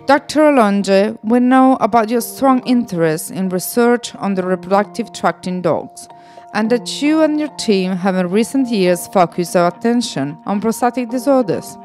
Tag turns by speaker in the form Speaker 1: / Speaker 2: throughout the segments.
Speaker 1: Dr. Longe, we know about your strong interest in research on the reproductive tract in dogs, and that you and your team have in recent years focused our attention on prostatic disorders.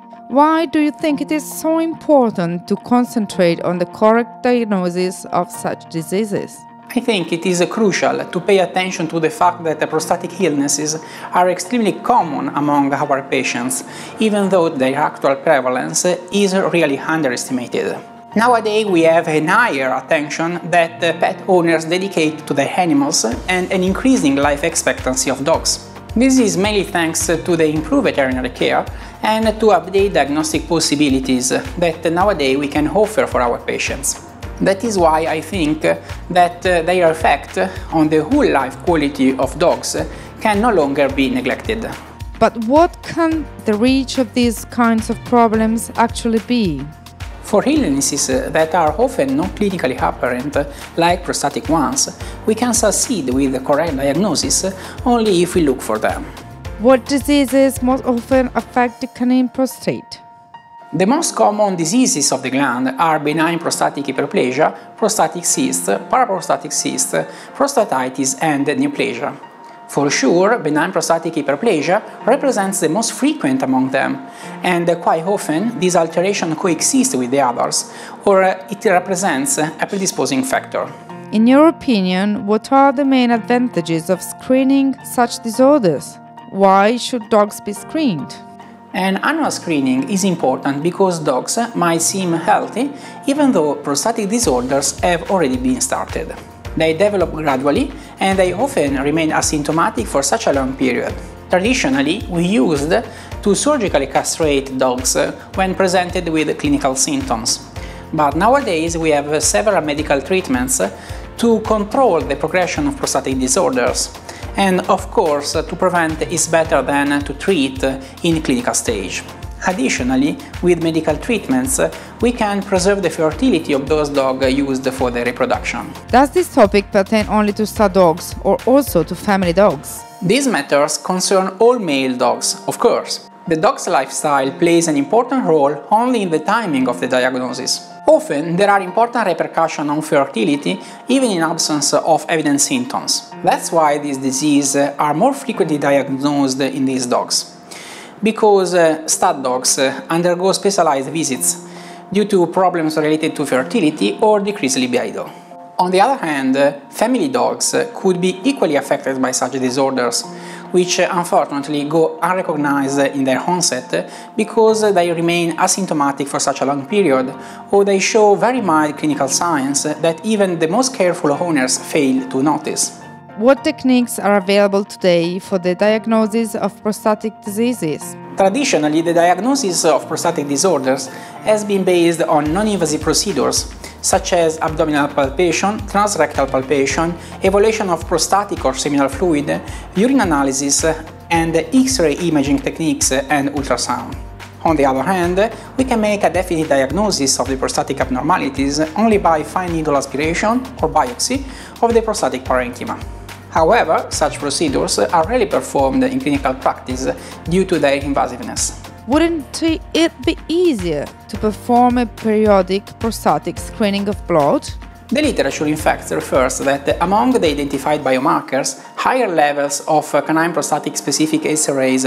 Speaker 1: Why do you think it is so important to concentrate on the correct diagnosis of such diseases?
Speaker 2: I think it is crucial to pay attention to the fact that prostatic illnesses are extremely common among our patients, even though their actual prevalence is really underestimated. Nowadays we have a higher attention that pet owners dedicate to their animals and an increasing life expectancy of dogs. This is mainly thanks to the improved veterinary care and to update diagnostic possibilities that nowadays we can offer for our patients. That is why I think that their effect on the whole life quality of dogs can no longer be neglected.
Speaker 1: But what can the reach of these kinds of problems actually be?
Speaker 2: For illnesses that are often not clinically apparent, like prostatic ones, we can succeed with the correct diagnosis only if we look for them.
Speaker 1: What diseases most often affect the canine prostate?
Speaker 2: The most common diseases of the gland are benign prostatic hyperplasia, prostatic cyst, paraprostatic cyst, prostatitis and neoplasia. For sure, benign prostatic hyperplasia represents the most frequent among them, and quite often this alteration coexists with the others, or it represents a predisposing factor.
Speaker 1: In your opinion, what are the main advantages of screening such disorders? Why should dogs be screened?
Speaker 2: An annual screening is important because dogs might seem healthy even though prostatic disorders have already been started. They develop gradually and they often remain asymptomatic for such a long period. Traditionally, we used to surgically castrate dogs when presented with clinical symptoms. But nowadays we have several medical treatments to control the progression of prostatic disorders. And of course, to prevent is better than to treat in clinical stage. Additionally, with medical treatments, we can preserve the fertility of those dogs used for their reproduction.
Speaker 1: Does this topic pertain only to stud dogs or also to family dogs?
Speaker 2: These matters concern all male dogs, of course. The dog's lifestyle plays an important role only in the timing of the diagnosis. Often, there are important repercussions on fertility even in absence of evident symptoms. That's why these diseases are more frequently diagnosed in these dogs. Because stud dogs undergo specialized visits due to problems related to fertility or decreased libido. On the other hand, family dogs could be equally affected by such disorders, which unfortunately go unrecognized in their onset because they remain asymptomatic for such a long period, or they show very mild clinical signs that even the most careful owners fail to notice.
Speaker 1: What techniques are available today for the diagnosis of prostatic diseases?
Speaker 2: Traditionally, the diagnosis of prostatic disorders has been based on non-invasive procedures, such as abdominal palpation, transrectal palpation, evaluation of prostatic or seminal fluid, urine analysis, and X-ray imaging techniques and ultrasound. On the other hand, we can make a definite diagnosis of the prostatic abnormalities only by fine needle aspiration or biopsy of the prostatic parenchyma. However, such procedures are rarely performed in clinical practice due to their invasiveness.
Speaker 1: Wouldn't it be easier to perform a periodic prostatic screening of blood?
Speaker 2: The literature in fact refers that among the identified biomarkers, higher levels of canine prostatic specific esterase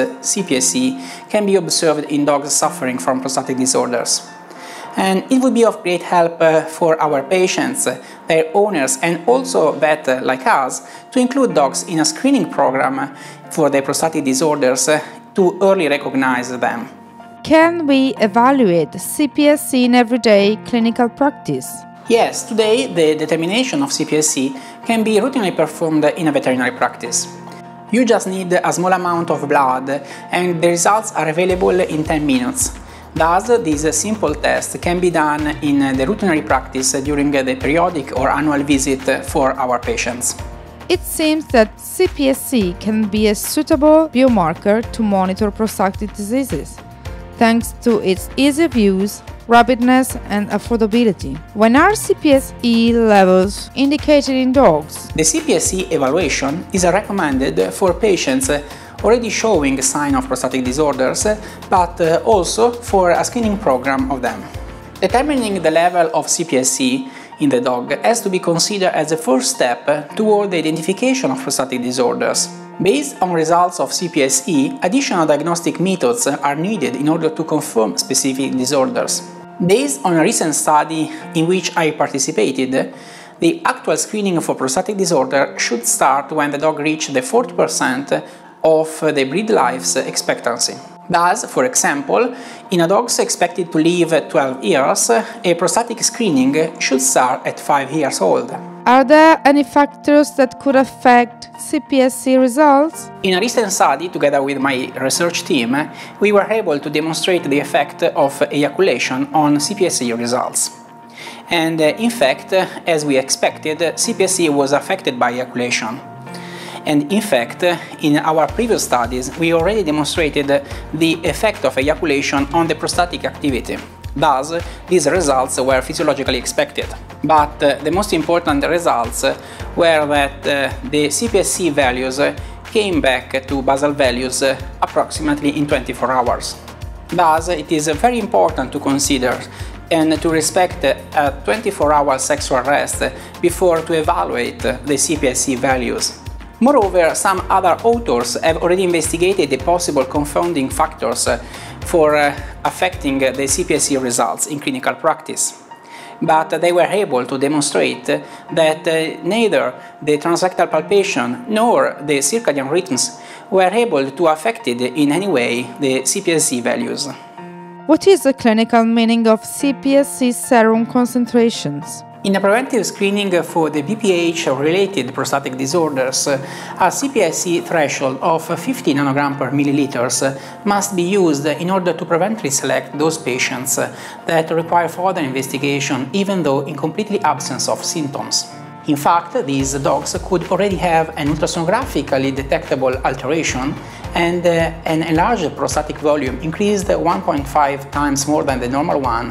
Speaker 2: CPSE can be observed in dogs suffering from prostatic disorders. And it would be of great help for our patients, their owners, and also vets like us to include dogs in a screening program for their prostatic disorders to early recognize them.
Speaker 1: Can we evaluate CPSE in everyday clinical practice?
Speaker 2: Yes, today the determination of CPSE can be routinely performed in a veterinary practice. You just need a small amount of blood and the results are available in 10 minutes. Thus, this simple test can be done in the routinary practice during the periodic or annual visit for our patients.
Speaker 1: It seems that CPSE can be a suitable biomarker to monitor prostatic diseases, thanks to its ease of use, rapidness and affordability. When are CPSE levels indicated in dogs?
Speaker 2: The CPSE evaluation is recommended for patients already showing signs of prostatic disorders, but also for a screening program of them. Determining the level of CPSC in the dog has to be considered as a first step toward the identification of prostatic disorders. Based on results of CPSE, additional diagnostic methods are needed in order to confirm specific disorders. Based on a recent study in which I participated, the actual screening for prostatic disorder should start when the dog reaches the 40% of the breed life's expectancy. Thus, for example, in a dog expected to live 12 years, a prostatic screening should start at 5 years old.
Speaker 1: Are there any factors that could affect CPSC results?
Speaker 2: In a recent study, together with my research team, we were able to demonstrate the effect of ejaculation on CPSC results. And in fact, as we expected, CPSC was affected by ejaculation. And in fact, in our previous studies, we already demonstrated the effect of ejaculation on the prostatic activity. Thus, these results were physiologically expected. But the most important results were that the CPSC values came back to basal values approximately in 24 hours. Thus, it is very important to consider and to respect a 24-hour sexual rest before to evaluate the CPSC values. Moreover, some other authors have already investigated the possible confounding factors for affecting the CPSC results in clinical practice. But they were able to demonstrate that neither the transrectal palpation nor the circadian rhythms were able to affect in any way the CPSC values.
Speaker 1: What is the clinical meaning of CPSC serum concentrations?
Speaker 2: In a preventive screening for the BPH-related prostatic disorders, a CPSC threshold of 50 nanogram per milliliters must be used in order to preventively select those patients that require further investigation, even though in completely absence of symptoms. In fact, these dogs could already have an ultrasonographically detectable alteration and an enlarged prostatic volume increased 1.5 times more than the normal one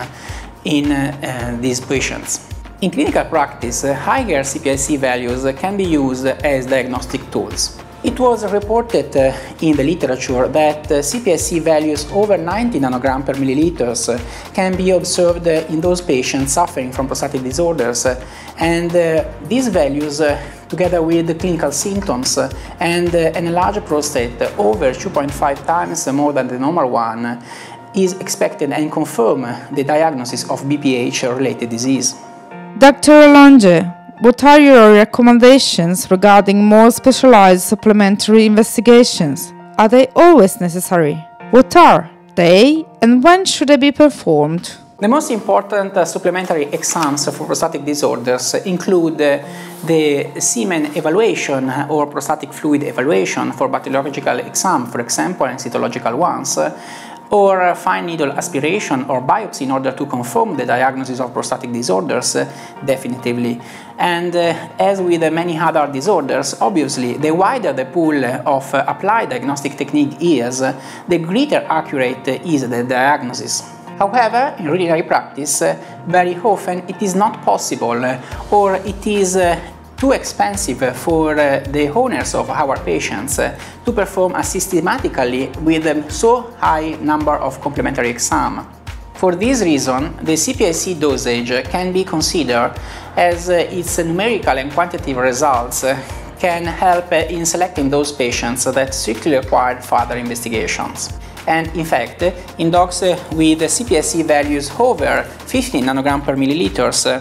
Speaker 2: in these patients. In clinical practice, higher CPSC values can be used as diagnostic tools. It was reported in the literature that CPSC values over 90 nanogram per milliliters can be observed in those patients suffering from prostatic disorders, and these values, together with the clinical symptoms and an enlarged prostate over 2.5 times more than the normal one, is expected and confirm the diagnosis of BPH-related disease.
Speaker 1: Dr. Rolonge, what are your recommendations regarding more specialized supplementary investigations? Are they always necessary? What are they and when should they be performed?
Speaker 2: The most important supplementary exams for prostatic disorders include the semen evaluation or prostatic fluid evaluation for bacteriological exam, for example, and cytological ones, or fine needle aspiration or biopsy in order to confirm the diagnosis of prostatic disorders definitively. And as with many other disorders, obviously, the wider the pool of applied diagnostic technique is, the greater accurate is the diagnosis. However, in ordinary practice, very often it is not possible or it is too expensive for the owners of our patients to perform systematically with so high number of complementary exams. For this reason, the CPSC dosage can be considered as its numerical and quantitative results can help in selecting those patients that strictly require further investigations. And in fact, in dogs with CPSC values over 15 nanogram per milliliters,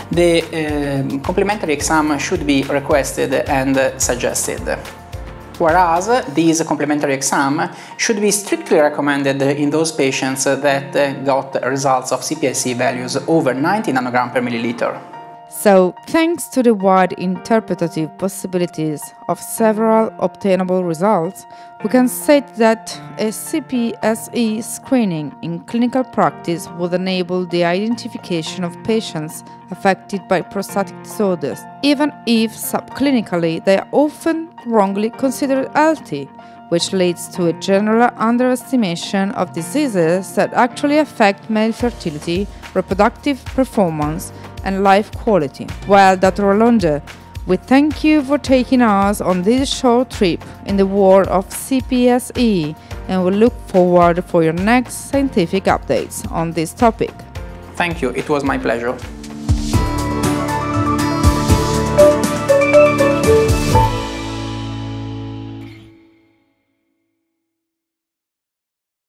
Speaker 2: the complementary exam should be requested and suggested. Whereas these complementary exam should be strictly recommended in those patients that got results of CPSC values over 90 nanogram per milliliter.
Speaker 1: So, thanks to the wide interpretative possibilities of several obtainable results, we can state that a CPSE screening in clinical practice would enable the identification of patients affected by prostatic disorders, even if subclinically they are often wrongly considered healthy, which leads to a general underestimation of diseases that actually affect male fertility, reproductive performance, and life quality. Well, Dr. Rolonge, we thank you for taking us on this short trip in the world of CPSE, and we look forward for your next scientific updates on this topic.
Speaker 2: Thank you, it was my pleasure.